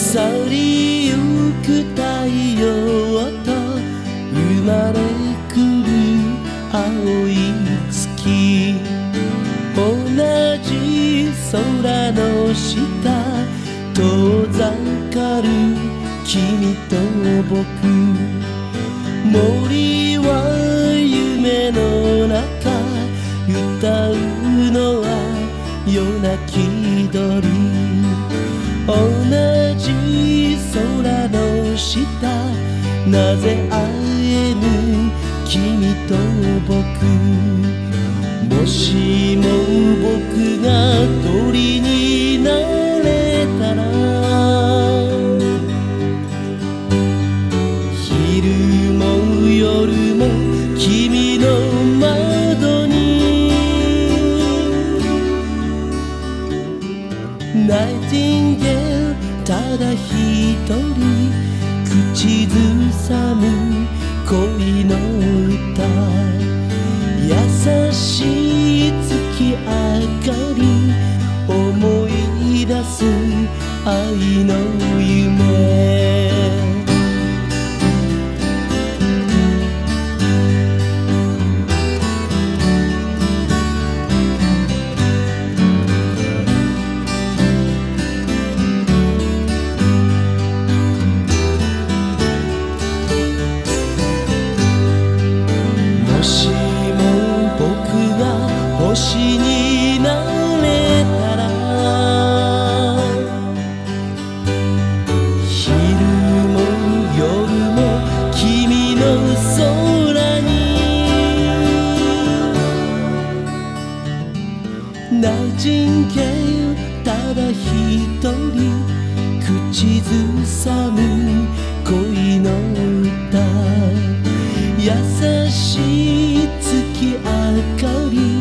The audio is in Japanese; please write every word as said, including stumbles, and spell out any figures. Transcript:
去りゆく太陽と生まれくる青い月、同じ空の下遠ざかる君と僕、森は夢の中歌うのは夜泣き鳥、同じ空の下なぜ会えぬ君と僕、もしも僕が鳥になれたら昼も夜も君の窓にナイティンゲールただ一人口ずさむ恋の歌、優しい月明かり思い出す愛の夢、もしも僕が星になれたら昼も夜も君の空にナイチンゲールただ一人口ずさむ恋の歌、優しい月明かり